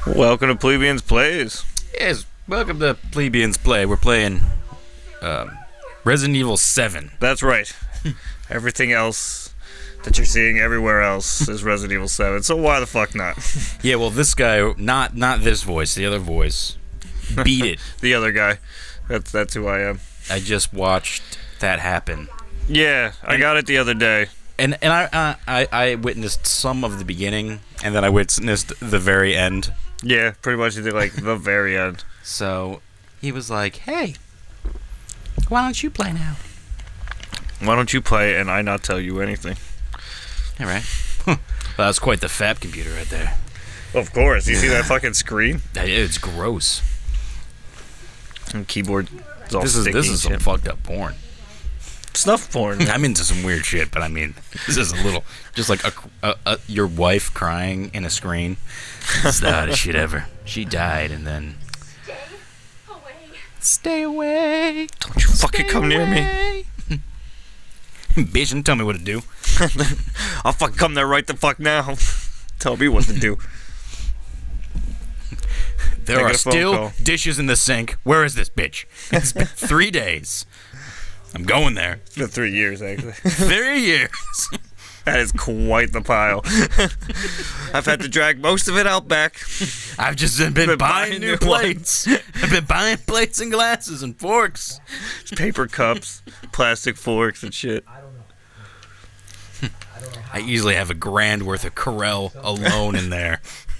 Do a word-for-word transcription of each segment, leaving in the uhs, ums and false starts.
Welcome to Plebeians Plays. Yes, welcome to Plebeians Play. We're playing um, Resident Evil seven. That's right. Everything else that you're seeing everywhere else is Resident Evil seven, so why the fuck not? Yeah, well, this guy, not not this voice, the other voice, beat it. The other guy. That's, that's who I am. I just watched that happen. Yeah, I and, got it the other day. And and I, uh, I I witnessed some of the beginning, and then I witnessed the very end. Yeah, pretty much at like the very end. So he was like, "Hey, why don't you play now? Why don't you play and I not tell you anything?" All right. Well, that's quite the fab computer right there. Of course. You see that fucking screen? That, it's gross. And keyboard is all This is sticky this and is some shit. fucked up porn. Snuff porn. I'm into some weird shit, but I mean, this is a little just like a, a, a your wife crying in a screen. It's the hottest shit ever. She died, and then stay away. Don't you fucking come near me. Bitch, don't tell me what to do. I'll fucking come there right the fuck now. Tell me what to do. There Making are a phone still call. dishes in the sink. Where is this bitch? It's been three days. I'm going there. It's been three years, actually. Three years. That is quite the pile. I've had to drag most of it out back. I've just been, Been buying, buying new new plates. I've been buying plates and glasses and forks. Paper cups, plastic forks and shit. I easily have a grand worth of Corel alone in there.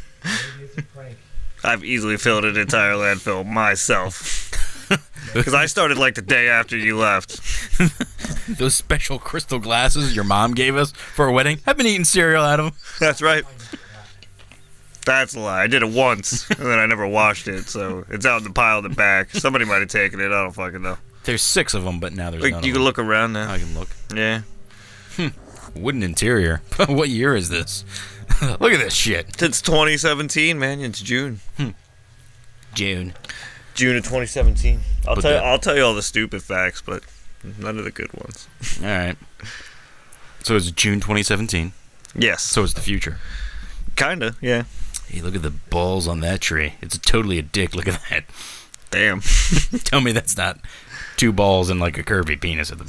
I've easily filled an entire landfill myself. Because I started like the day after you left. Those special crystal glasses your mom gave us for a wedding. I've been eating cereal out of them. That's right. That's a lie. I did it once, and then I never washed it, so it's out in the pile in the back. Somebody might have taken it. I don't fucking know. There's six of them, but now there's Like, none you of can them. look around now. I can look. Yeah. Wooden interior. What year is this? Look at this shit. It's twenty seventeen, man. It's June. June. June of twenty seventeen. I'll But tell. You, that- I'll tell you all the stupid facts, but none of the good ones. All right. So it's June twenty seventeen. Yes. So it's the future. Kinda. Yeah. Hey, look at the balls on that tree. It's totally a dick. Look at that. Damn. Tell me that's not two balls and like a curvy penis at the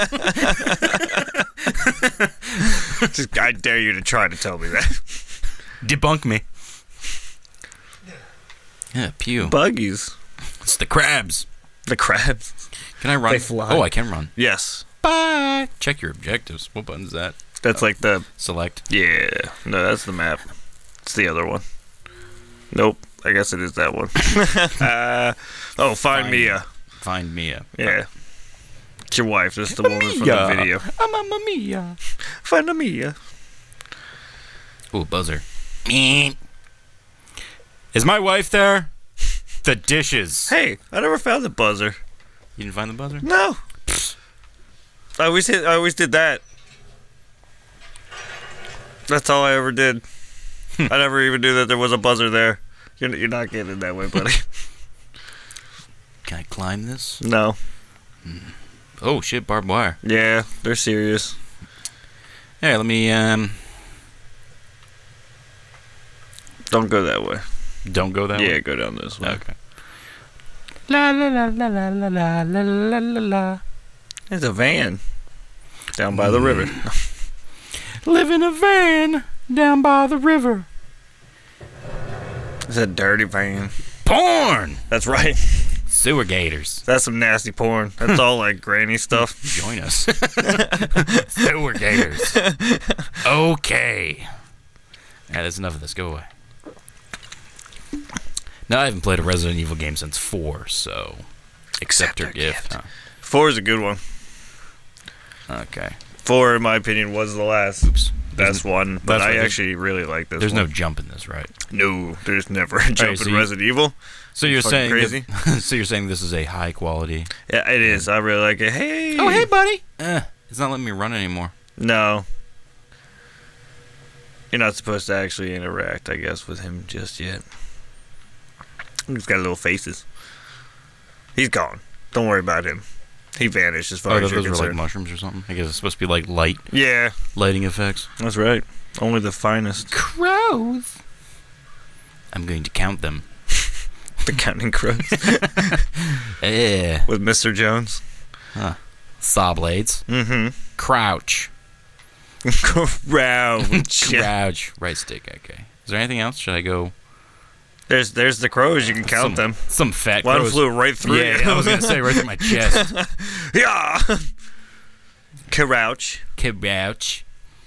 back. Just, I dare you to try to tell me that. Debunk me. Yeah, pew. Buggies. It's the crabs. The crabs. Can I run? They fly. Oh, I can run. Yes. Bye. Check your objectives. What button is that? That's like the. Select. Yeah. No, that's the map. It's the other one. Nope. I guess it is that one. uh, oh, find Find- Mia. Find Mia. Yeah. It's your wife. That's the woman from the video. I'm a Mia. Find a Mia. Ooh, buzzer. Meep. Is my wife there? The dishes. Hey, I never found the buzzer. You didn't find the buzzer? No. I always hit. I always did that. That's all I ever did. I never even knew that there was a buzzer there. You're, you're not getting it that way, buddy. Can I climb this? No. Oh shit, barbed wire. Yeah, they're serious. Hey, let me um. Don't go that way. Don't go that Yeah, way. go down this way. Okay. La la la la la la la la la la la. There's a van down by the river. Live in a van down by the river. It's a dirty van. Porn. That's right. Sewer gators. That's some nasty porn. That's all like granny stuff. Join us. Sewer gators. Okay. Yeah, that's enough of this. Go away. Now I haven't played a Resident Evil game since four, so accept your gift. Huh? Four is a good one. Okay. Four, in my opinion, was the last Oops. best one, but that's I right, there's- actually really like this There's one. no jump in this, right? No, there's never a jump so in you- Resident Evil. So you're Fucking saying crazy? that- so you're saying this is a high quality. Yeah, it is. I really like it. Hey. Oh, hey, buddy. Eh, it's not letting me run anymore. No. You're not supposed to actually interact, I guess, with him just yet. He's got little faces. He's gone. Don't worry about him. He vanished as far Oh, as those you're were like concerned. mushrooms or something. I guess it's supposed to be like light Yeah, lighting effects. that's right. Only the finest. Crows. I'm going to count them. The Counting Crows. Yeah. With Mister Jones. Huh. Saw blades. Mm-hmm. Crouch. Crouch. Crouch. Right stick. Okay. Is there anything else? Should I go? There's there's the crows. You can count some, them. Some fat One crows. flew right through Yeah, you. I was gonna say right through my chest. Yeah. Crouch. Crouch.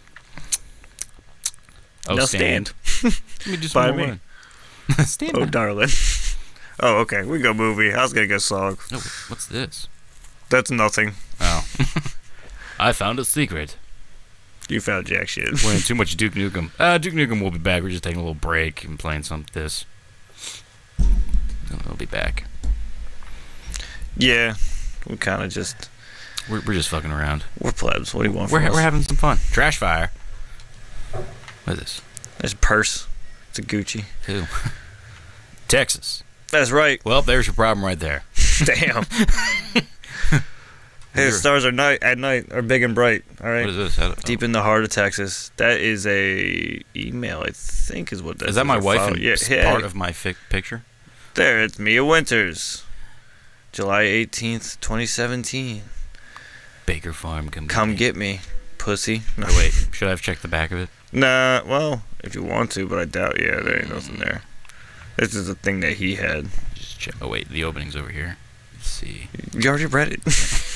Oh, Now stand. stand. Let me do By some more. me. One. Stand. Oh, by. darling. Oh, okay. We go movie. I was gonna go song. Oh, what's this? That's nothing. Oh. I found a secret. You found jack shit. Playing too much Duke Nukem. Uh, Duke Nukem will be back. We're just taking a little break and playing some this. We'll be back. Yeah. We kind of just... We're, we're just fucking around. We're plebs. What do you want We're, from we're us? having some fun. Trash fire. What is this? There's a purse. It's a Gucci. Who? Texas. That's right. Well, there's your problem right there. Damn. Hey, the stars are night at night are big and bright. All right. What is this? I don't, Deep in the heart of Texas. That is a email. I think is what that is that my or wife follow- and yeah, s- yeah. part of my fic picture? There, it's Mia Winters. July eighteenth, twenty seventeen. Baker Farm. Come, Come get, get me, pussy. No. Oh, wait. Should I have checked the back of it? Nah, well, if you want to, but I doubt. Yeah, there ain't nothing there. This is the thing that he had. Just check. Oh, wait. The opening's over here. Let's see. You already read it.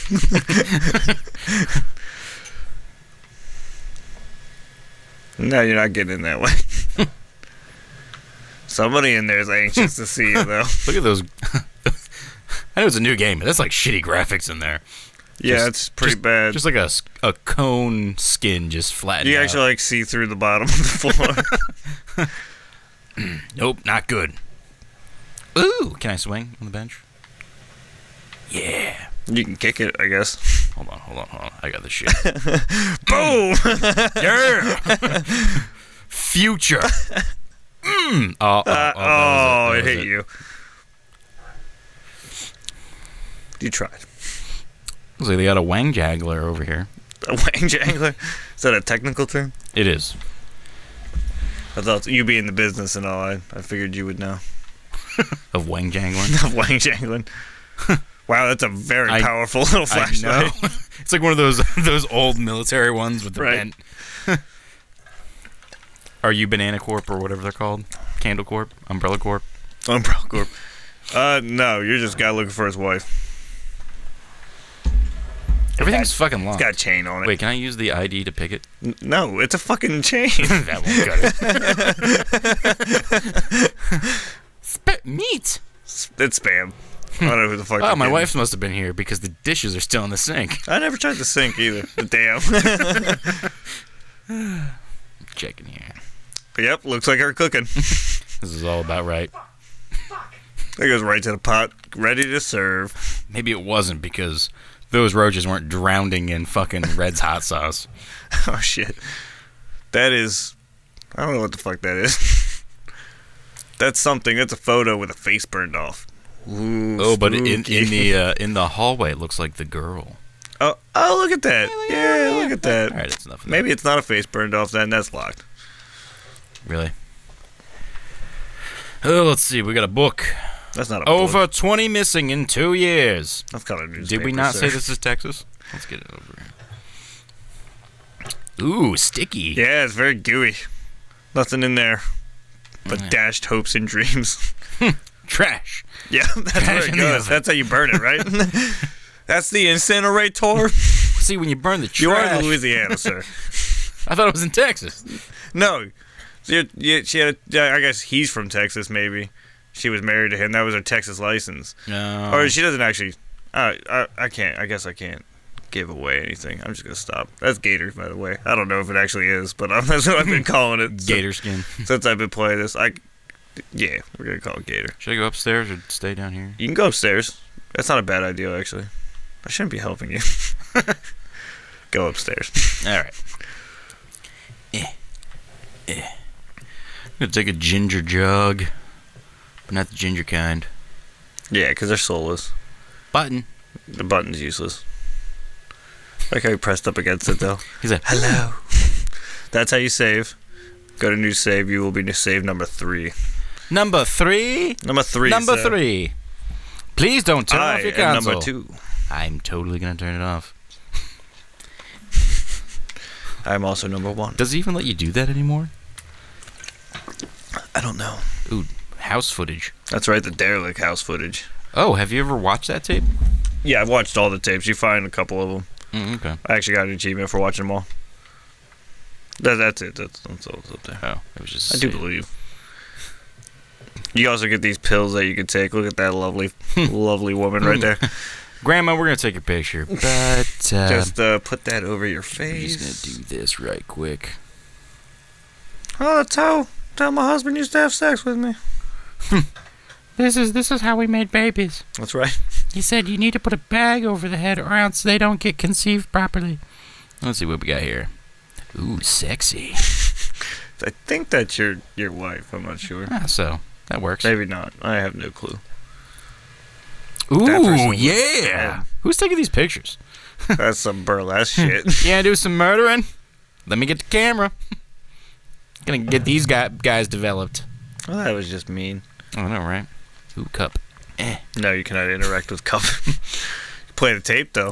No, you're not getting in that way. Somebody in there is anxious to see you, though. Look at those. I know it's a new game, but that's like shitty graphics in there. Yeah, Just- it's pretty just- bad. Just like a, s- a cone skin just flattened You out. actually like see through the bottom of the floor. Nope, not good. Ooh, can I swing on the bench? Yeah. You can kick it, I guess. Hold on, hold on, hold on. I got this shit. Boom! Yeah. Future. Mm. Oh, oh, Uh, oh, oh, that it was hit you. You tried. Looks like they got a wang jangler over here. A wang jangler? Is that a technical term? It is. I thought you be in the business and all. I, I figured you would know. Of wang jangling. Of wang jangling. Wow, that's a very I- powerful little I flashlight. know. It's like one of those those old military ones with the Right. bent. Are you Banana Corp or whatever they're called? Candle Corp? Umbrella Corp? Umbrella Corp. Uh, no, you're just guy looking for his wife. Everything's fucking It's locked. got a chain on it. Wait, can I use the I D to pick it? N- No, it's a fucking chain. That won't cut it. Sp- meat! It's spam. I don't know who the fuck. Oh, you're my kidding. wife must have been here because the dishes are still in the sink. I never tried the sink either. Damn. Checking here. Yep, looks like her cooking. This is all about right. That goes right to the pot, ready to serve. Maybe it wasn't because those roaches weren't drowning in fucking Red's hot sauce. Oh shit. That is. I don't know what the fuck that is. That's something. That's a photo with a face burned off. Ooh, Oh, but in spooky. in the uh, in the hallway, it looks like the girl. Oh, oh, look at that. Yeah, look at that. All right, that's enough. Of Maybe it's not a face burned off then. That's locked. that. Really. Oh, let's see. We got a book. That's not a Over book. twenty missing in two years. That's called a newspaper. Did we not sir. say this is Texas? Let's get it over here. Ooh, sticky. Yeah, it's very gooey. Nothing in there but Yeah. dashed hopes and dreams. Trash. Yeah, that's Trash where it in the goes. oven. That's how you burn it, right? That's the incinerator. See, when you burn the trash. You are in Louisiana, sir. I thought it was in Texas. No. So you're, you, she had a, yeah, I guess he's from Texas, maybe. She was married to him. That was her Texas license. No. Or she doesn't actually. Uh, I, I can't. I guess I can't give away anything. I'm just going to stop. That's Gators, by the way. I don't know if it actually is, but I'm, that's what I've been calling it. Gator skin. Since I've been playing this. I, yeah, we're going to call it Gator. Should I go upstairs or stay down here? You can go upstairs. That's not a bad idea, actually. I shouldn't be helping you. Go upstairs. All right. Eh. Eh. I'm gonna take a ginger jug, but not the ginger kind. Yeah, because they're soulless. Button. The button's useless. Like how you pressed up against it, though. He's like, Hello. That's how you save. Go to new save. You will be new save number three. Number three. Number three. Number sir. three. Please don't turn I off your am console. number two. I'm totally gonna turn it off. I'm also number one. Does it even let you do that anymore? I don't know. Ooh, house footage. That's right, the derelict house footage. Oh, have you ever watched that tape? Yeah, I've watched all the tapes. You find a couple of them. Mm, okay. I actually got an achievement for watching them all. That, that's it. That's, that's all that's up there. Oh, it was just. I do believe. You also get these pills that you can take. Look at that lovely, lovely woman right there. Grandma, we're gonna take a picture, but uh, Just uh, put that over your I'm face. just gonna do this right quick. Oh, that's how, that's how my husband used to have sex with me. This is this is how we made babies. That's right. He said you need to put a bag over the head or else they don't get conceived properly. Let's see what we got here. Ooh, sexy. I think that's your, your wife. I'm not sure. Ah, so that works. Maybe not. I have no clue. Ooh, person was yeah. dead. Who's taking these pictures? That's some burlesque shit. Yeah, do some murdering. Let me get the camera. Gonna get these guy, guys developed. Well, that was just mean. I know, right? Ooh, cup. Eh. No, you cannot interact with cup. Play the tape, though.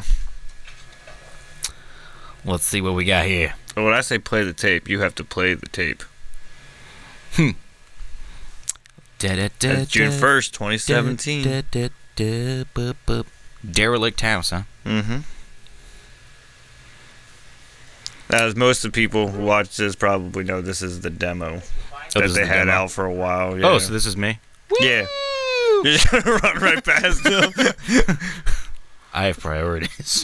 Let's see what we got here. But when I say play the tape, you have to play the tape. Hmm. Da, da, da, That's June da, first, twenty seventeen. Da, da, da, bu, bu. Derelict house, huh? Mm-hmm. As most of the people who watch this probably know, this is the demo Oh, that this is they the had demo. out for a while. Yeah. Oh, so this is me? Yeah. You're just gonna run right past them. I have priorities.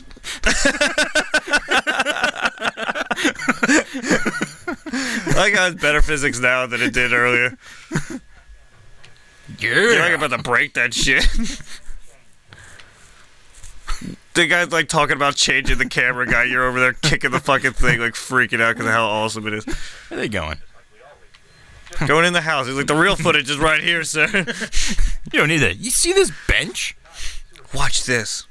I got better physics now than it did earlier. Yeah. You're like about to break that shit. The guy's like talking about changing the camera guy. You're over there kicking the fucking thing, like freaking out because of how awesome it is. Where are they going? Going in the house. He's like, the real footage is right here, sir. You don't need that. You see this bench? Watch this.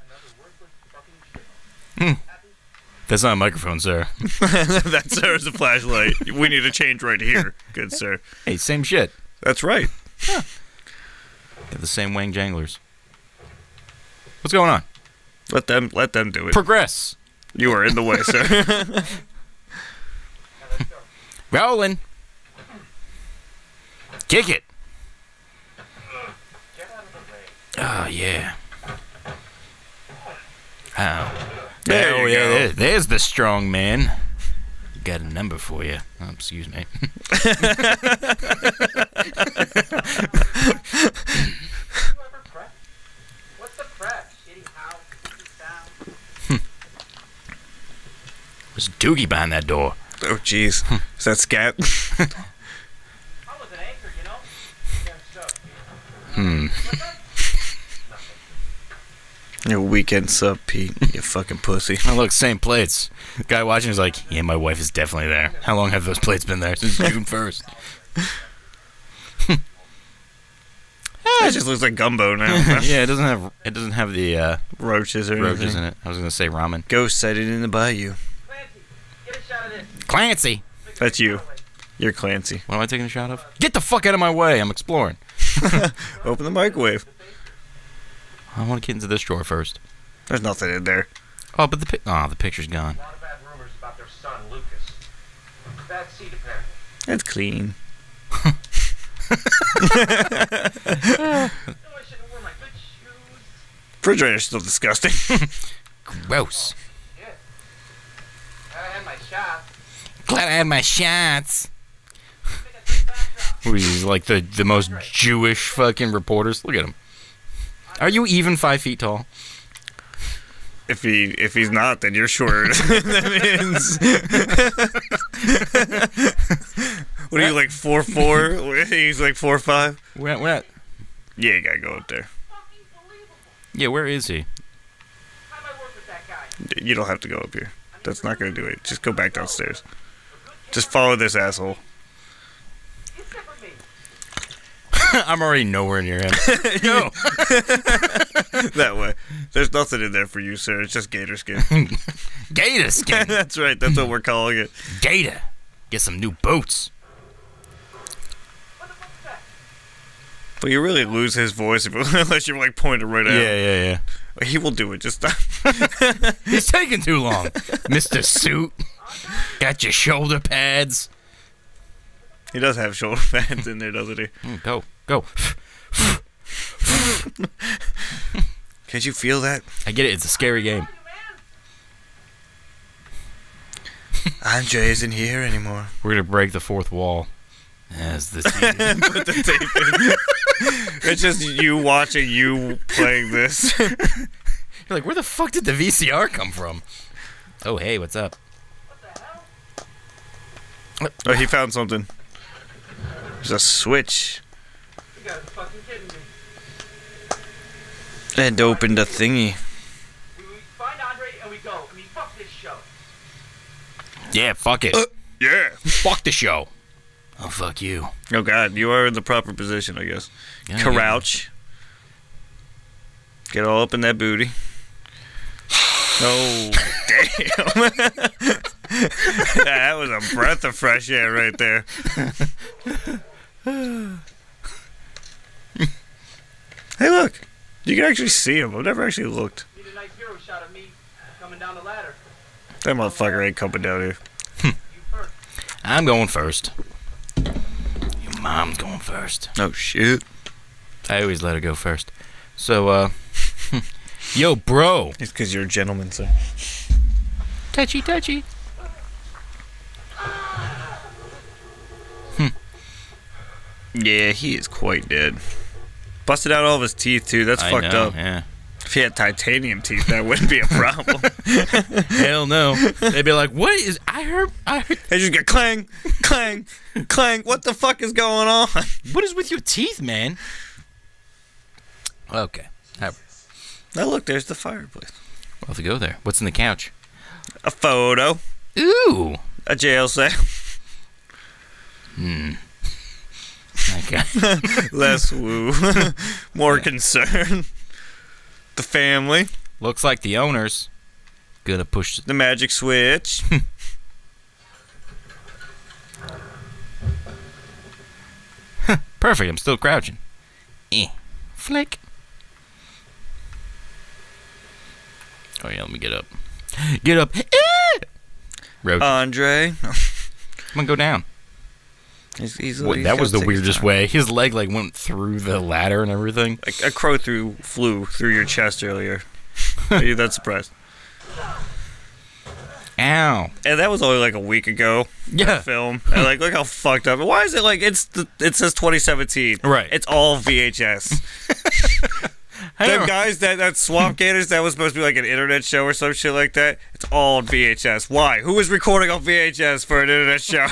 Hmm. That's not a microphone, sir. That, sir, is a flashlight. We need to change right here. Good, sir. Hey, same shit. That's right. Got the same wang janglers. What's going on? Let them let them do it. Progress. You are in the way, sir. Rolling. Kick it. Oh, yeah. Oh. There oh, you yeah, go. there- there's the strong man. Got a number for you. Oh, excuse me. What's the prep? Shitty house, shitty sound. There's a doogie behind that door. Oh, jeez. Is that scat? I was an anchor, you know? Yeah, so. Hmm. Your weekend sub, Pete. You fucking pussy. Oh, look, same plates. The guy watching is like, yeah, my wife is definitely there. How long have those plates been there? Since June first. It just looks like gumbo now. Yeah, it doesn't have it doesn't have the uh, Roaches or roaches anything. in it. I was gonna say ramen. Go set it in the bayou. Clancy, get a shot of this. Clancy, That's you. You're Clancy. what am I taking a shot of? Get the fuck out of my way! I'm exploring. Open the microwave. I want to get into this drawer first. There's nothing in there. Oh, but the pic- oh, the picture's gone. A lot of bad rumors about their son, Lucas. Bad seed, apparently. It's clean. No, I shouldn't have worn my good shoes. Refrigerator's still disgusting. Gross. Yeah. I had my shot. Glad I had my shots. Make a three backdrop. He's like the the most Jewish fucking reporters. Look at him. Are you even five feet tall? If he if he's not, then you're shorter. That means. What are you, like four four? He's like four five. We're not, we're not. Yeah, you gotta go up there. Fucking believable. Yeah, where is he? How'd I work with that guy? You don't have to go up here. That's not gonna do it. Just go back downstairs. Just follow this asshole. He's different me. I'm already nowhere near him. Go. That way. There's nothing in there for you, sir. It's just gator skin. Gator skin. That's right. That's what we're calling it. Gator. Get some new boots. What the fuck's that? But you really lose his voice if, unless you're like pointing right at him. Yeah, yeah, yeah. He will do it. Just stop. He's taking too long. Mister Suit. Got your shoulder pads. He does have shoulder pads in there, doesn't he? Mm, go, go. Can't you feel that? I get it. It's a scary game. Andre isn't here anymore. We're gonna break the fourth wall. As the team. Put the tape in. It's just you watching you playing this. You're like, where the fuck did the V C R come from? Oh, hey, what's up? Oh, he found something. There's a switch. You guys are fucking kidding me. And opened a thingy. We, we find Andre and we go. I mean, fuck this show. Yeah, fuck it. Uh, yeah. Fuck the show. Oh, fuck you. Oh, God. You are in the proper position, I guess. Yeah, Crouch. Get all up in that booty. Oh, damn. That was a breath of fresh air right there. Hey, look. You can actually see him. I've never actually looked. Need a nice hero shot of me coming down the ladder. That motherfucker ain't coming down here. You first. I'm going first. Your mom's going first. Oh, shit. I always let her go first. So, uh... yo, bro. It's because you're a gentleman, sir. Touchy, touchy. Hmm. Yeah, he is quite dead. Busted out all of his teeth, too. That's I fucked know, up. Yeah. If he had titanium teeth, that wouldn't be a problem. Hell no. They'd be like, what is... I heard... I heard... They just get clang, clang, clang. What the fuck is going on? What is with your teeth, man? Okay. Have, Now look, there's the fireplace. we'll have to go there. What's in the couch? A photo. Ooh. A jail cell. Hmm. Okay. Less woo. More concern. The family. Looks like the owner's gonna push... The magic switch. Perfect. I'm still crouching. Eh. Flick. Oh, yeah. Let me get up. Get up. Eh! Roach. Andre. Come on, go down. He's, he's, What, he's that was the gotta take his weirdest time. way. His leg like went through the ladder and everything. A, a crow through flew through your chest earlier. Are you that surprised? Ow. And that was only like a week ago. Yeah. That film. And like, look how fucked up. Why is it like it's the, it says twenty seventeen? Right. It's all V H S. I Them don't- guys that that Swamp Gators that was supposed to be like an internet show or some shit like that. It's all on V H S. Why? Who was recording on V H S for an internet show?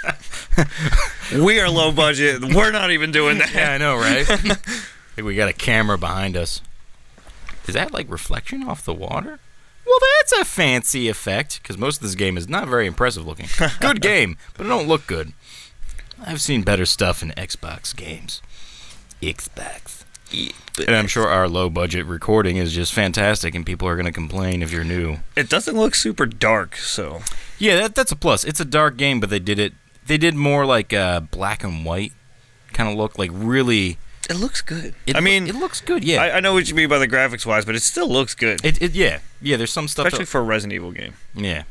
We are low budget. We're not even doing that. Yeah, I know, right? I think we got a camera behind us. Is that like reflection off the water? Well, that's a fancy effect, because most of this game is not very impressive looking. Good game, but it don't look good. I've seen better stuff in Xbox games. Xbox. And I'm sure our low-budget recording is just fantastic, and people are going to complain if you're new. It doesn't look super dark, so Yeah, that, that's a plus. It's a dark game, but they did it. They did more like uh, black and white kind of look, like really. it looks good. It I loo- mean, it looks good. Yeah, I, I know what you mean by the graphics wise, but it still looks good, it, it yeah yeah. There's some stuff. especially That, for a Resident Evil game. yeah.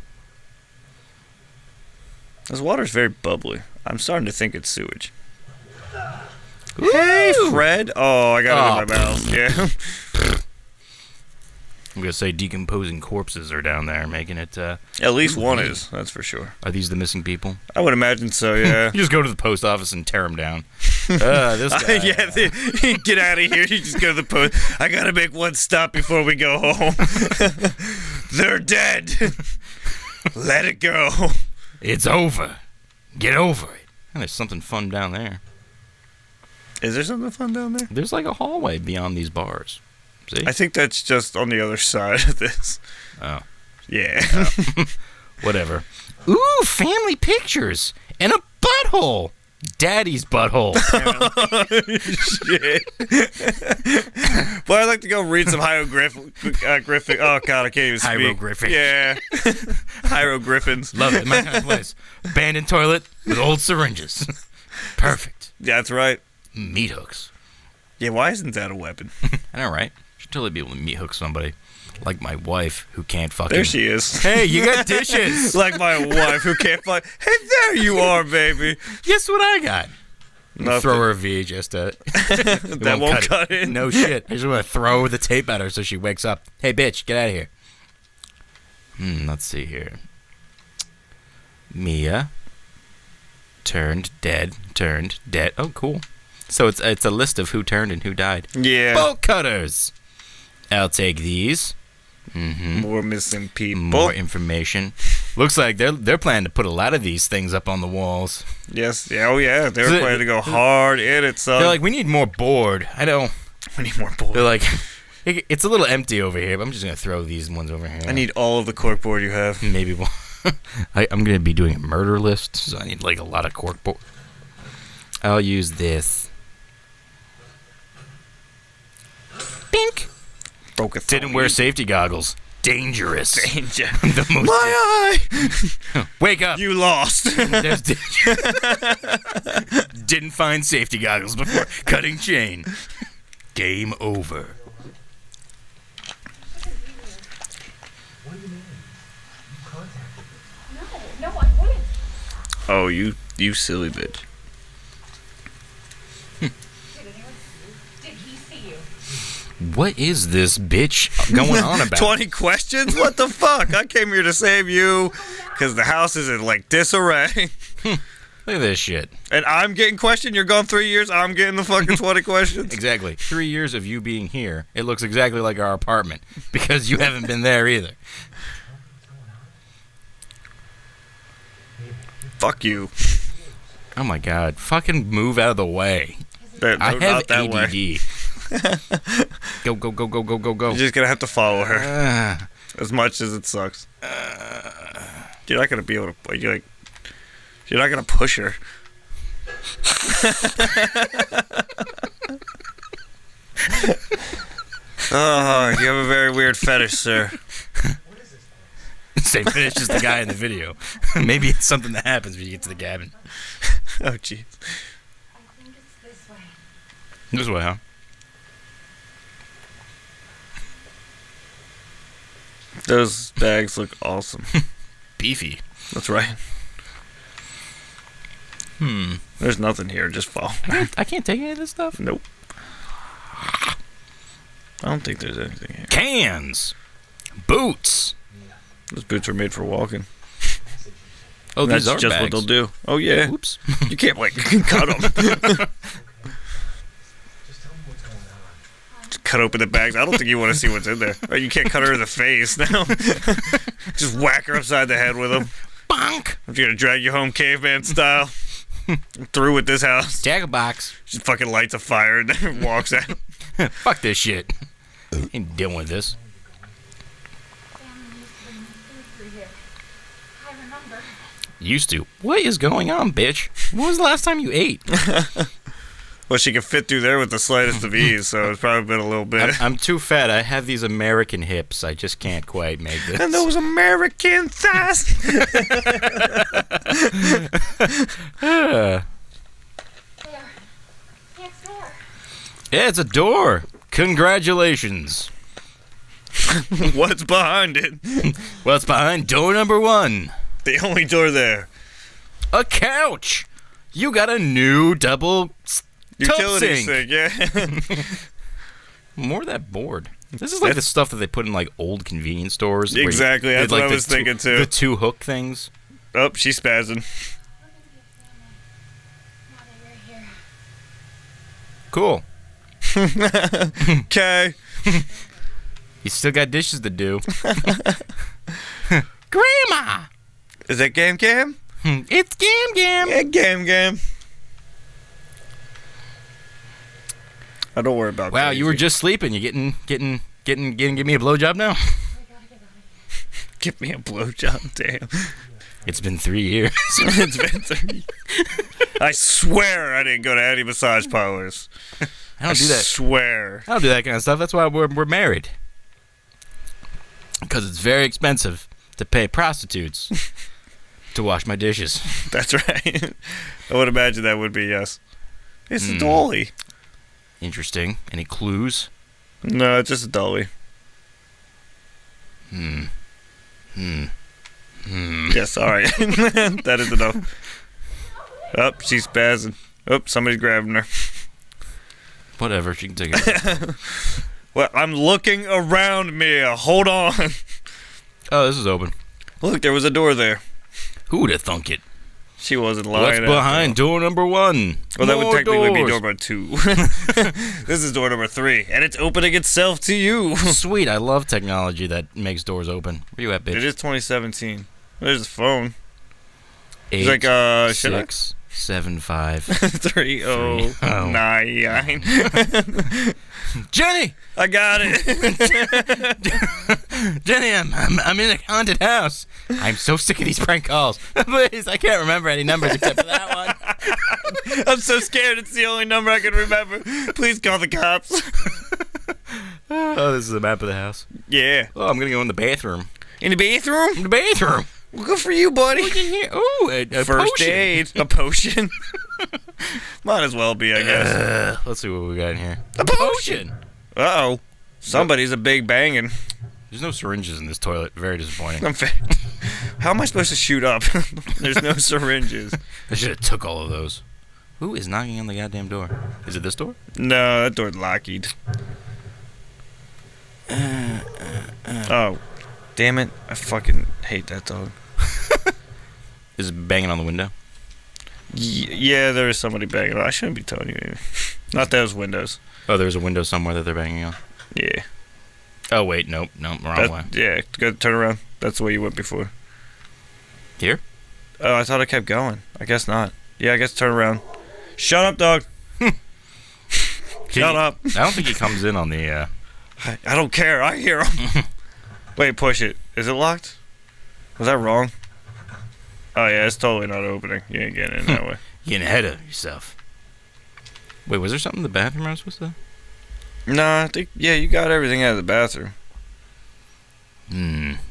This water's very bubbly. I'm starting to think it's sewage. Ooh. Hey, Fred. Oh, I got Oh, it in my mouth. Yeah. I'm gonna say decomposing corpses are down there, making it. Uh, At least one is. That's for sure. are these the missing people? I would imagine so. Yeah. You just go to the post office and tear them down. Uh, this guy. yeah. They, get out of here. You just go to the post. I gotta make one stop before we go home. They're dead. Let it go. It's over. Get over it. And there's something fun down there. Is there something fun down there? There's like a hallway beyond these bars. See? I think that's just on the other side of this. Oh. Yeah. Whatever. Ooh, family pictures and a butthole. Daddy's butthole. Shit. Well, I'd like to go read some hieroglyphic. Uh, graphic. Oh God, I can't even speak. Hieroglyphic. Yeah. Hieroglyphins. Love it. My kind of place. Abandoned toilet with old syringes. Perfect. Yeah, that's right. Meat hooks. Yeah, why isn't that a weapon? I know, right? Should totally be able to meat hook somebody. Like my wife, who can't fucking... There she is. Hey, you got dishes! Like my wife, who can't fuck... Hey, there you are, baby. Guess what I got? Nothing. Throw her a V H S to it. It That won't cut it. it. No shit. I just want to throw the tape at her so she wakes up. Hey, bitch, get out of here. Hmm, let's see here. Mia turned dead, turned dead. Oh, cool. So it's it's a list of who turned and who died. Yeah. Bolt cutters. I'll take these. Mm-hmm. More missing people. More information. Looks like they're they're planning to put a lot of these things up on the walls. Yes. Yeah, oh, yeah. They were So- planning to go hard in it, son. They're like, we need more board. I don't. I need more board. They're like, it- it's a little empty over here, but I'm just gonna throw these ones over here. I need all of the corkboard you have. maybe we'll I, I'm gonna be doing a murder list, so I need like a lot of corkboard. I'll use this. Bink. Broke a Didn't wear safety goggles. Dangerous. Danger. The most. My eye! Wake up. You lost. There's danger. Didn't find safety goggles before cutting chain. Game over. What do you mean? You contacted me. No, no, I wouldn't. Oh, you you silly bitch. Did anyone see you? Did he see you? What is this bitch going on about? twenty questions? What the fuck? I came here to save you because the house is in like disarray. Look at this shit. And I'm getting questioned. You're gone three years. I'm getting the fucking twenty questions. Exactly. Three years of you being here, it looks exactly like our apartment because you haven't been there either. Fuck you. Oh my god. Fucking move out of the way. That, I no, have not that A D way. D. Go, go, go, go, go, go, go. You're just gonna have to follow her Ah. as much as it sucks. You're not gonna be able to. You're like, you're not gonna push her. Oh, you have a very weird fetish, sir. Same finish as the guy in the video. Maybe it's something that happens when you get to the cabin. Oh, jeez. I think it's this way. This way, huh? Those bags look awesome. Beefy. That's right. Hmm. There's nothing here. Just fall. I can't take any of this stuff. Nope. I don't think there's anything here. Cans. Boots. Those boots are made for walking. Oh, That's these are just bags. what they'll do. Oh yeah. Oops. You can't like cut them. Just tell me what's going on. Cut open the bags. I don't think you want to see what's in there. Oh, you can't cut her in the face now. Just whack her upside the head with them. Bonk. I'm gonna drag you home caveman style. I'm through with this house. Tag a box. She fucking lights a fire and then walks out. Fuck this shit. Ain't dealing with this. Family used to bring me food through here. I remember. Used to. What is going on, bitch? When was the last time you ate? Well, she can fit through there with the slightest of ease, so it's probably been a little bit. I'm, I'm too fat. I have these American hips. I just can't quite make this. And those American thighs. Ah. There. Next door. Yeah, it's a door. Congratulations. What's behind it? What's behind door number one? The only door there. A couch. You got a new double s- tub Utility sink. sink, yeah. More of that board. This is like the stuff that they put in like old convenience stores. where you- Exactly, they had, that's what I the was two- thinking, too. The two hook things. Oh, she's spazzing. Now that you're here. Cool. Okay. You still got dishes to do. Grandma. Is that Gam Gam? It's Gam Gam. Yeah, Gam Gam. I don't worry about Wow, crazy. you were just sleeping. You getting getting getting getting give me a blowjob now? I gotta get out of Give me a blowjob, damn. It's been three years. It's been thirty. I swear I didn't go to any massage parlors. I don't do that. swear. I don't do that kind of stuff. That's why we're we're married. Because it's very expensive to pay prostitutes to wash my dishes. That's right. I would imagine that would be yes. It's Hmm. a dolly. Interesting. Any clues? No, it's just a dolly. Hmm. Hmm. Hmm. Yes, all right. That is enough. Oh, she's spazzing. Oh, somebody's grabbing her. Whatever, she can take it. Well, I'm looking around, Mia. Hold on. Oh, this is open. Look, there was a door there. Who would have thunk it? She wasn't lying. What's behind door number one? Well, that would More technically be doors. door number two. This is door number three, and it's opening itself to you. Sweet, I love technology that makes doors open. Where you at, bitch? It is twenty seventeen. There's his phone. Eight, He's like, uh, should I? six, seven, five. Three oh oh. nine. Jenny! I got it. Jenny, I'm, I'm I'm in a haunted house. I'm so sick of these prank calls. Please, I can't remember any numbers except for that one. I'm so scared. It's the only number I can remember. Please call the cops. Oh, this is the map of the house. Yeah. Oh, I'm gonna go in the bathroom. In the bathroom? In the bathroom. Well, good for you, buddy. What's in here? Ooh, a, a First potion. aid. A potion. Might as well be, I guess. Uh, let's see what we got in here. A potion. Uh-oh. Somebody's a big banging. There's no syringes in this toilet. Very disappointing. I'm fa- How am I supposed to shoot up? There's no syringes. I should have took all of those. Who is knocking on the goddamn door? Is it this door? No, that door's locked. Uh, uh, uh. Oh. Damn it. I fucking hate that dog. Is it banging on the window? Y- yeah, there is somebody banging. I shouldn't be telling you anything. Not those windows. Oh, there's a window somewhere that they're banging on. Yeah. Oh, wait, nope, nope, wrong That, way. yeah, go turn around. That's the way you went before. Here? Oh, I thought I kept going. I guess not. Yeah, I guess turn around. Shut up, dog. Shut up. I don't think he comes in on the, uh... I, I don't care. I hear him. Wait, push it. Is it locked? Was that wrong? Oh, yeah, it's totally not opening. You ain't getting in that way. You're getting ahead of yourself. Wait, was there something in the bathroom I was supposed to... Nah, I think, yeah, you got everything out of the bathroom. Hmm.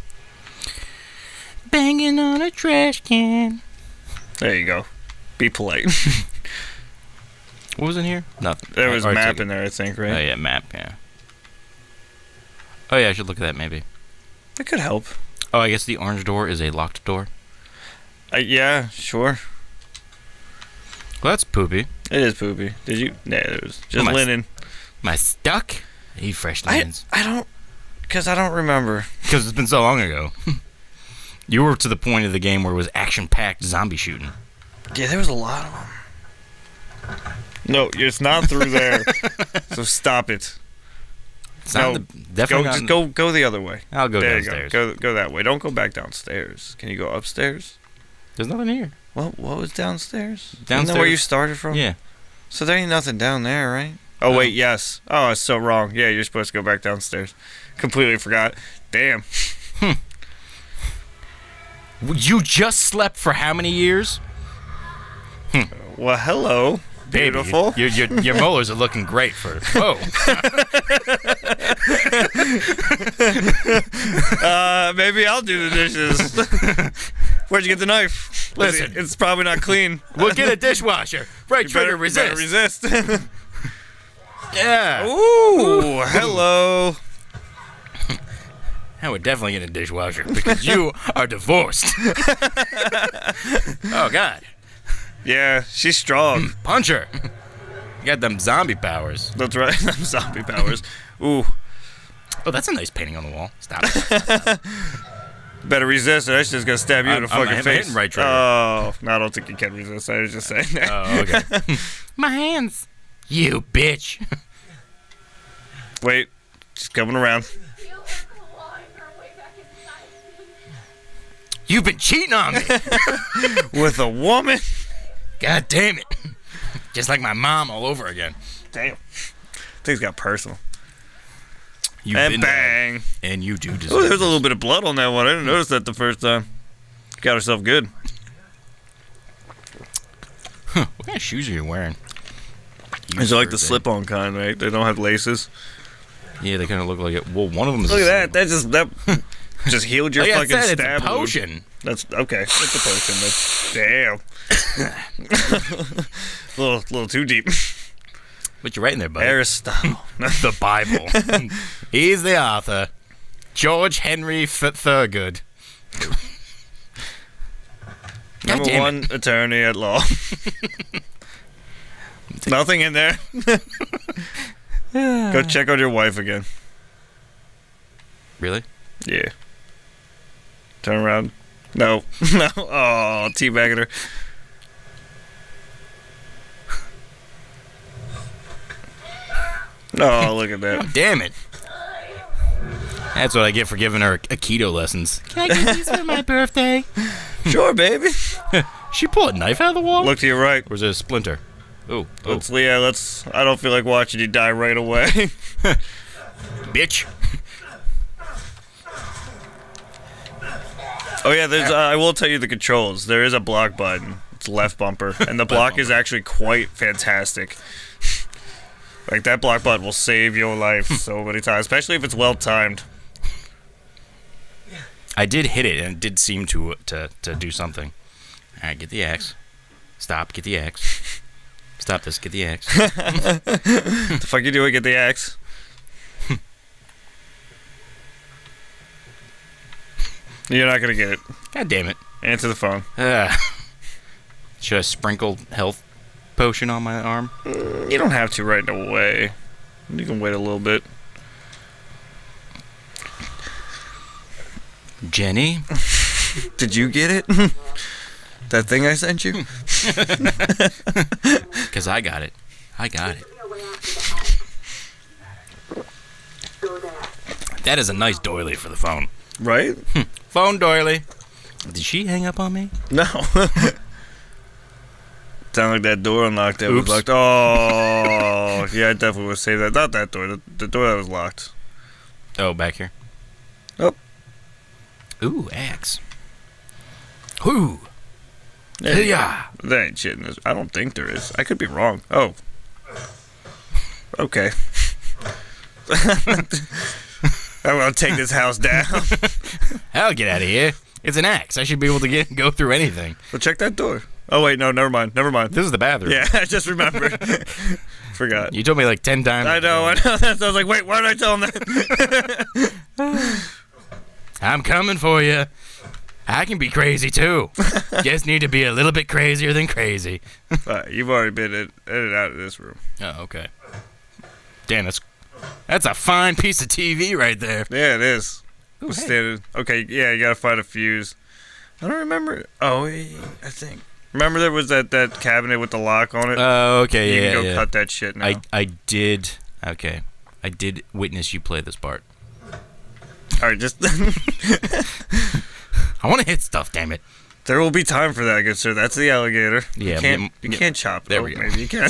Banging on a trash can. There you go. Be polite. What was in here? Nothing. There was a Or map ticket. in there, I think, Oh, right? yeah, map, yeah. Oh, yeah, I should look at that, maybe. It could help. Oh, I guess the orange door is a locked door. Uh, yeah, sure. Well, that's poopy. It is poopy. Did you? Nah, it was just Am I- linen. Am I stuck? I eat fresh I, linens. I don't, because I don't remember. Because it's been so long ago. You were to the point of the game where it was action-packed zombie shooting. Yeah, there was a lot of them. No, it's not through there. So stop it. It's No, not the, definitely Go, not just in- go, go the other way. I'll go there downstairs. you go. Go, go that way. Don't go back downstairs. Can you go upstairs? There's nothing here. What? What was downstairs? Isn't that Downstairs. where you started from? Yeah. So there ain't nothing down there, right? Oh No. wait, yes. Oh, it's so wrong. Yeah, you're supposed to go back downstairs. Completely forgot. Damn. You just slept for how many years? Well, hello. Baby, Beautiful. Your, your, your molars are looking great for... Oh. Uh, maybe I'll do the dishes. Where'd you get the knife? Listen. It's probably not clean. We'll get a dishwasher. Right You trigger, better, you better resist. resist. Yeah. Ooh, hello. I would definitely get a dishwasher because you are divorced. Oh, God. Yeah, she's strong. Punch her. You got them zombie powers. That's right. Zombie powers. Ooh, Oh, that's a nice painting on the wall. Stop it. better resist or that's just gonna stab you in I'm- the I'm fucking hitting face. right trigger. Oh, no, I don't think you can resist. I was just saying that. Oh, okay. My hands. You bitch. Wait, she's coming around. Feel like clawing her way back inside me. You've been cheating on me. With a woman? God damn it. Just like my mom all over again. Damn. Things got personal. You've And been bang. bad, and you do deserve Oh, there's a this. little bit of blood on that one. I didn't notice that the first time. Got herself good. Huh, what kind of shoes are you wearing? These are like the Used slip-on kind, right? They don't have laces. birthday. Yeah, they kind of look like it. Well, one of them is Look a at that. That just that just healed your Like I fucking said, it's a stab wound. potion. That's okay. It's a potion. Then. Damn. little, little too deep. What you writing there, buddy? Aristotle. The Bible. He's the author. George Henry F- Thurgood. God Number damn one it. attorney at law. Nothing in there. Go check on your wife again. Really? Yeah. Turn around. No. No. Oh, teabagging her. Oh, look at that. Damn it. That's what I get for giving her Aikido lessons. Can I get these for my birthday? Sure, baby. She pulled a knife out of the wall? Look to your right. Or is it a splinter? Oh, oh. Let's, yeah, let's. I don't feel like watching you die right away. Bitch. Oh, yeah, there's. Uh, I will tell you the controls. There is a block button. It's left bumper. And the block is actually quite fantastic. Like, that block button will save your life so many times, especially if it's well timed. I did hit it, and it did seem to to, to do something. All right, get the axe. Stop, get the axe. Stop this, get the axe. The fuck you doing? Get the axe. You're not gonna get it. God damn it. Answer the phone. Uh, should I sprinkle health potion on my arm? You don't have to right away. You can wait a little bit. Jenny? Did you get it? That thing I sent you? Because I got it. I got it. That is a nice doily for the phone. Right? Phone doily. Did she hang up on me? No. Sound like that door unlocked that Oops. was locked. Oh, yeah, I definitely would say that. Not that door. The, the door that was locked. Oh, back here. Oh. Ooh, axe. Ooh. There you Yeah. go. There ain't shit in this. I don't think there is. I could be wrong. Oh. Okay. I'm gonna take this house down. I'll get out of here. It's an axe. I should be able to get go through anything. Well, check that door. Oh, wait, no, never mind. Never mind. This is the bathroom. Yeah, I just remembered. Forgot. You told me like ten times. I know, I know. I was like, wait, why did I tell him that? I'm coming for you. I can be crazy too. Just need to be a little bit crazier than crazy. Alright, you've already been in, in and out of this room. Oh, okay. Damn, that's that's a fine piece of T V right there. Yeah, it is. Ooh, hey. Standard. Okay, yeah, you gotta find a fuse. I don't remember. Oh, yeah, I think. Remember there was that, that cabinet with the lock on it? Oh, okay, you yeah, can go yeah. cut that shit now. I I did. Okay, I did witness you play this part. Alright, just. I want to hit stuff. Damn it. There will be time for that, good sir. That's the alligator. Yeah, you can't, yeah, you yeah. can't chop. There oh, we go. Maybe you can.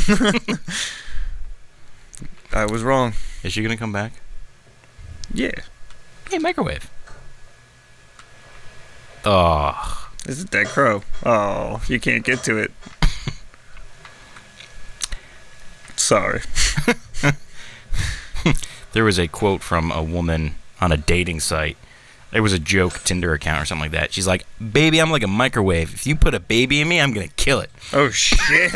I was wrong. Is she gonna come back? Yeah. Hey, microwave. Oh. This is that crow. Oh, you can't get to it. Sorry. There was a quote from a woman on a dating site. It was a joke Tinder account or something like that. She's like, "Baby, I'm like a microwave. If you put a baby in me, I'm gonna kill it." Oh shit!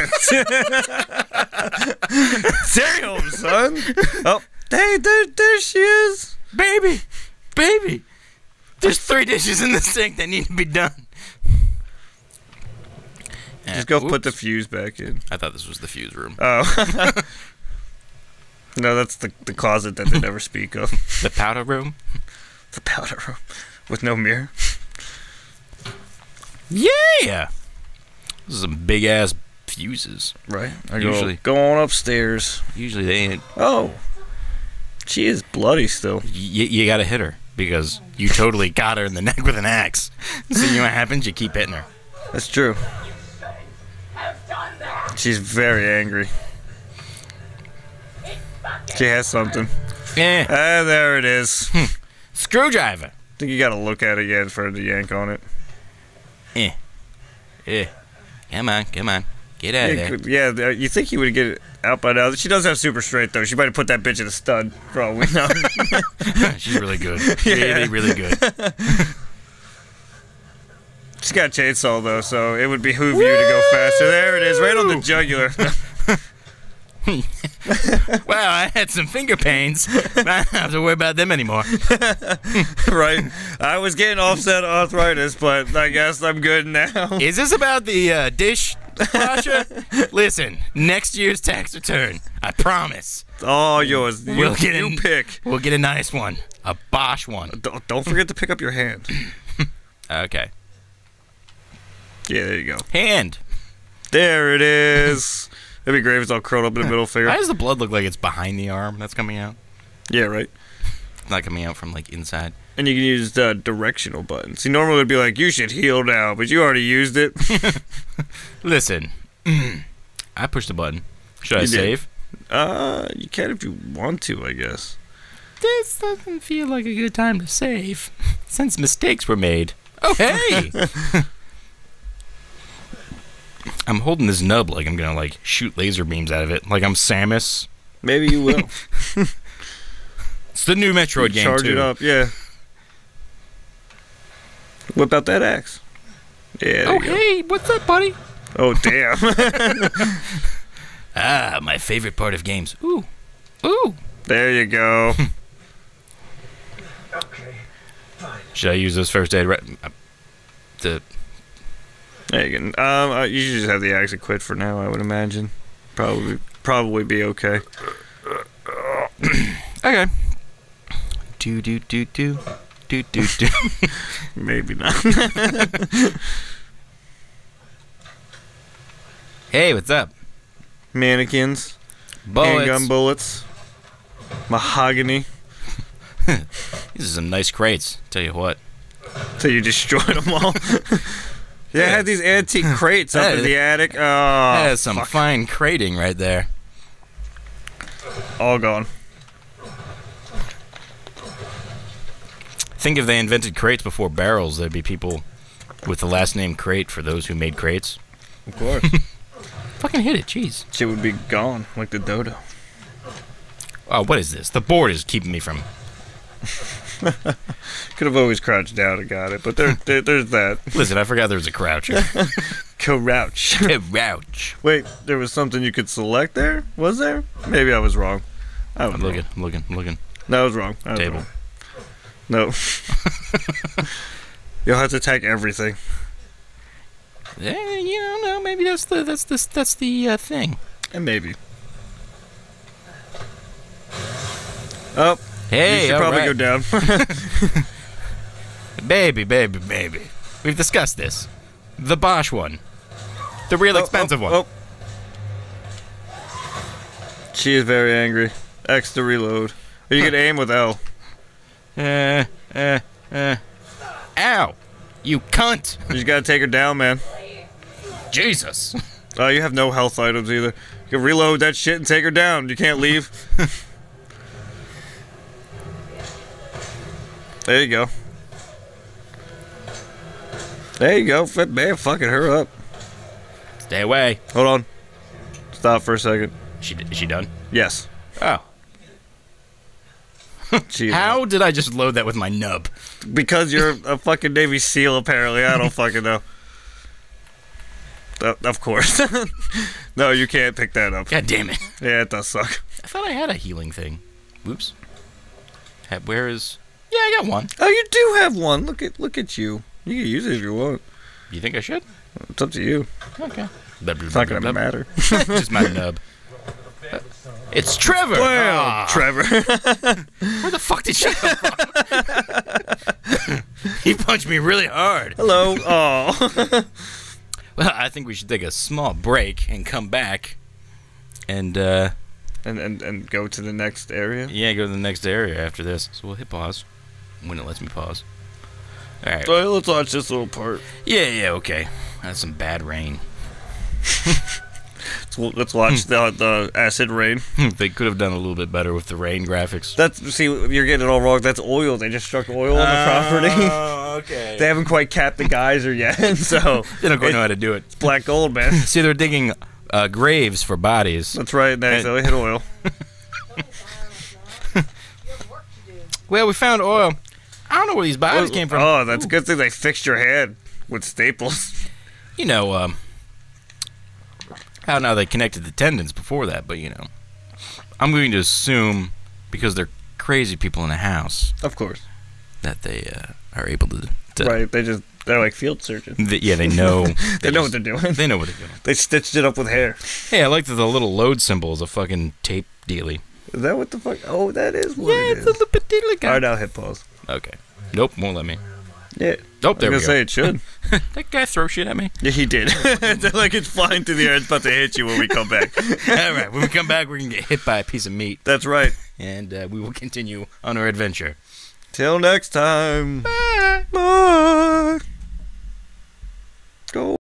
Damn, son. Oh, hey, there, there she is. Baby, baby. There's three dishes in the sink that need to be done. Just go Uh, put the oops. fuse back in. I thought this was the fuse room. Oh. No, that's the the closet that they never speak of. The powder room. The powder room with no mirror. Yeah. This is some big ass fuses. Right. I Usually- go, go on upstairs. Usually they ain't. Oh. She is bloody still. Y- you gotta hit her because you totally got her in the neck with an axe. So you know what happens? You keep hitting her. That's true. She's very angry. She has something. Yeah. Ah, there it is. I Screwdriver. think you gotta look at it yet for her to yank on it. Eh. Eh. Come on, come on. Get out of Yeah, there. could- yeah, there- you think he would get it out by now. She does have super strength, though. She might have put that bitch in a stud, for all we know. She's really good. Yeah. Really, really good. She's got a chainsaw, though, so it would behoove you to go faster. There it is, right on the jugular. Wow, I had some finger pains. I don't have to worry about them anymore. Right. I was getting offset arthritis, but I guess I'm good now. Is this about the uh, dishwasher? Listen, next year's tax return. I promise. All yours. You, We'll get you in- pick. We'll get a nice one. A Bosch one. Don't, don't forget to pick up your hand. Okay. Yeah, there you go. Hand. There it is. It'd be great if it's all curled up in the middle finger. Why does the blood look like it's behind the arm that's coming out? Yeah, right. It's not coming out from, like, inside. And you can use the directional buttons. See, normally it would be like, you should heal now, but you already used it. Listen. I pushed the button. Should I You did. save? Uh, you can if you want to, I guess. This doesn't feel like a good time to save, since mistakes were made. Oh, hey! I'm holding this nub like I'm gonna, like, shoot laser beams out of it. Like I'm Samus. Maybe you will. It's the new Metroid game, Charge too. it up, yeah. Whip out that axe. Yeah, there Oh, you go. hey, what's up, buddy? Oh, damn. Ah, my favorite part of games. Ooh. Ooh. There you go. Okay, fine. Should I use this first aid? Re- uh, the There you go. Um, uh, you should just have the axe and quit for now, I would imagine. Probably, probably be okay. Okay. Do, do, do, do. Do, do, do. Maybe not. Hey, what's up? Mannequins, Bullets. handgun bullets, mahogany. These are some nice crates. Tell you what. So you destroyed them all. Yeah, I had these antique crates up in the attic. Oh, That is some fuck. fine crating right there. All gone. Think if they invented crates before barrels, there'd be people with the last name Crate for those who made crates. Of course. Fucking hit it, jeez. Shit would be gone, like the dodo. Oh, what is this? The board is keeping me from... Could have always crouched down and got it, but there, there there's that. Listen, I forgot there was a croucher. Crouch. Crouch. Wait, there was something you could select there? Was there? Maybe I was wrong. I was I'm wrong. looking, I'm looking, I'm looking. No, I was wrong. I was Table. wrong. No. You'll have to attack everything. Eh, you don't know, maybe that's the that's the that's the uh, thing. And maybe. Oh, Hey, you should all probably right. go down. Baby, baby, baby. We've discussed this. The Bosch one. The real Oh, expensive oh, one. oh. She is very angry. X to reload. Or you can aim with L. Uh, uh, uh. Ow! You cunt! You just gotta take her down, man. Jesus! Oh, you have no health items either. You can reload that shit and take her down. You can't leave. There you go. There you go. F- Man, fucking her up. Stay away. Hold on. Stop for a second. She, is she done? Yes. Oh. She is How did I just load that with my nub? Because you're a fucking Navy SEAL, apparently. I don't fucking know. Uh, of course. No, you can't pick that up. God damn it. Yeah, it does suck. I thought I had a healing thing. Whoops. Ha- Where is... Yeah, I got one. Oh, you do have one. Look at look at you. You can use it if you want. You think I should? It's up to you. Okay. It's not gonna matter. Just my nub. Uh, it's Trevor! Well, Ah, Trevor. where the fuck did she come from? He punched me really hard. Hello. Oh. Well, I think we should take a small break and come back. And, uh... and, and and go to the next area. yeah, go to the next area after this. So we'll hit pause. When it lets me pause. Alright. Well, let's watch this little part. Yeah, yeah, okay. That's some bad rain. Let's, let's watch the the acid rain. They could have done a little bit better with the rain graphics. That's see, you're getting it all wrong. That's oil. They just struck oil on the property. Oh, okay. They haven't quite capped the geyser yet, so They don't quite it- know how to do it. it's black gold, man. See, they're digging uh, graves for bodies. That's right. Next, And- they hit oil. Well, we found oil. I don't know where these bodies came from. Oh, that's a good thing they fixed your head with staples. You know, um... I don't know how they connected the tendons before that, but you know. I'm going to assume, because they're crazy people in the house, Of course. that they uh, are able to. to Right. They just they're like field surgeons. th- yeah, they know. They know just- what they're doing. They know what they're doing. They stitched it up with hair. Hey, I like that the little load symbol is a fucking tape dealy. Is that what the fuck? Oh, that is what Yeah, it it's is. a little bit dealy. All right, I'll hit pause. Okay. Nope, won't let me. Yeah. Nope, there I we was go. gonna say it should. That guy throw shit at me. Yeah, he did. It's like it's flying through the air. It's about to hit you when we come back. All right, when we come back, we're going to get hit by a piece of meat, That's right. and uh, we will continue on our adventure. Till next time. Bye. Bye. Go.